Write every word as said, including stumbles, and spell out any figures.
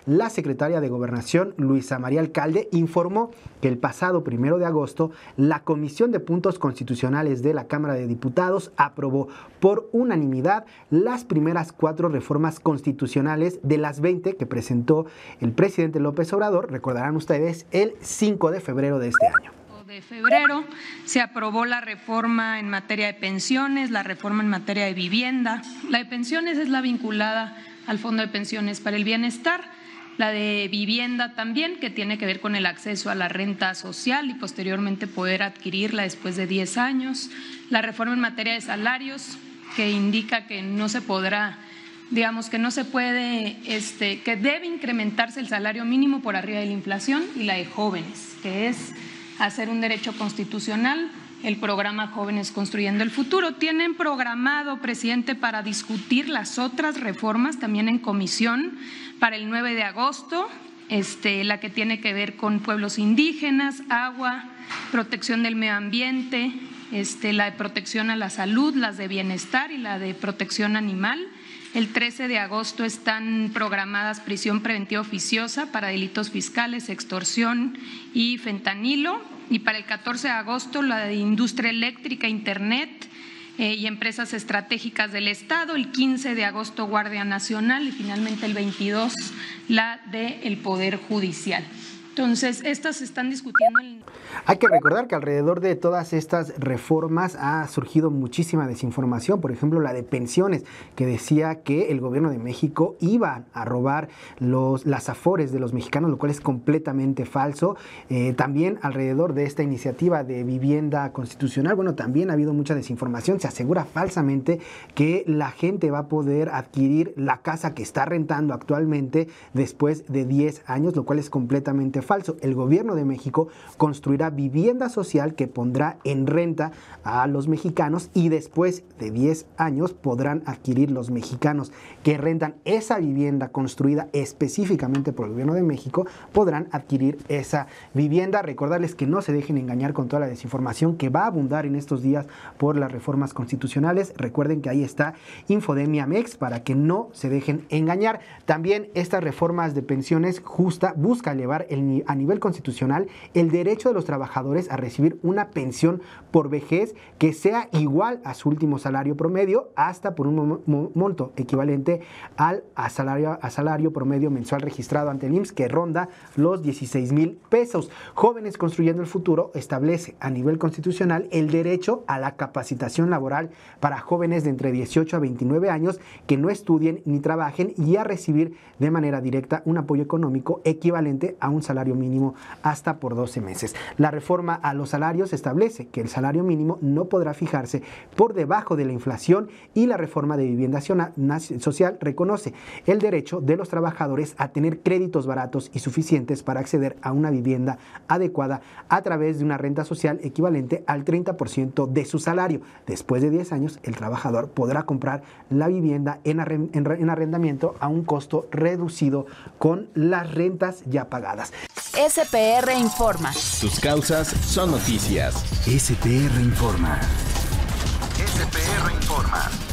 la secretaria de Gobernación, Luisa María Alcalde, informó que el pasado primero de agosto, la Comisión de Puntos Constitucionales de la Cámara de Diputados aprobó por unanimidad las primeras cuatro reformas constitucionales de las veinte que presentó el presidente López Obrador, recordarán ustedes, el cinco de febrero de este año. De febrero se aprobó la reforma en materia de pensiones, la reforma en materia de vivienda. La de pensiones es la vinculada al Fondo de Pensiones para el Bienestar, la de vivienda también, que tiene que ver con el acceso a la renta social y posteriormente poder adquirirla después de diez años. La reforma en materia de salarios, que indica que no se podrá, digamos que no se puede, este, que debe incrementarse el salario mínimo por arriba de la inflación, y la de jóvenes, que es hacer un derecho constitucional, el programa Jóvenes Construyendo el Futuro. Tienen programado, presidente, para discutir las otras reformas también en comisión para el nueve de agosto, este, la que tiene que ver con pueblos indígenas, agua, protección del medio ambiente, este, la de protección a la salud, las de bienestar y la de protección animal. El trece de agosto están programadas prisión preventiva oficiosa para delitos fiscales, extorsión y fentanilo. Y para el catorce de agosto la de industria eléctrica, internet eh, y empresas estratégicas del Estado. El quince de agosto Guardia Nacional y finalmente el veintidós la del Poder Judicial. Entonces, estas se están discutiendo en... Hay que recordar que alrededor de todas estas reformas ha surgido muchísima desinformación, por ejemplo la de pensiones, que decía que el gobierno de México iba a robar los, las afores de los mexicanos, lo cual es completamente falso. Eh, también alrededor de esta iniciativa de vivienda constitucional, bueno, también ha habido mucha desinformación. Se asegura falsamente que la gente va a poder adquirir la casa que está rentando actualmente después de diez años, lo cual es completamente falso. El gobierno de México construirá vivienda social que pondrá en renta a los mexicanos y después de diez años podrán adquirir los mexicanos que rentan esa vivienda construida específicamente por el gobierno de México, podrán adquirir esa vivienda. Recordarles que no se dejen engañar con toda la desinformación que va a abundar en estos días por las reformas constitucionales. Recuerden que ahí está Infodemia Mex para que no se dejen engañar. También estas reformas de pensiones justa busca elevar el, a nivel constitucional el derecho de los trabajadores a recibir una pensión por vejez que sea igual a su último salario promedio, hasta por un monto equivalente al a salario, a salario promedio mensual registrado ante el I M S S, que ronda los dieciséis mil pesos. Jóvenes Construyendo el Futuro establece a nivel constitucional el derecho a la capacitación laboral para jóvenes de entre dieciocho a veintinueve años que no estudien ni trabajen, y a recibir de manera directa un apoyo económico equivalente a un salario mínimo hasta por doce meses. La reforma a los salarios establece que el salario mínimo no podrá fijarse por debajo de la inflación, y la reforma de vivienda social reconoce el derecho de los trabajadores a tener créditos baratos y suficientes para acceder a una vivienda adecuada a través de una renta social equivalente al treinta por ciento de su salario. Después de diez años, el trabajador podrá comprar la vivienda en arrendamiento a un costo reducido con las rentas ya pagadas. S P R Informa. Tus causas son noticias. S P R Informa. S P R Informa.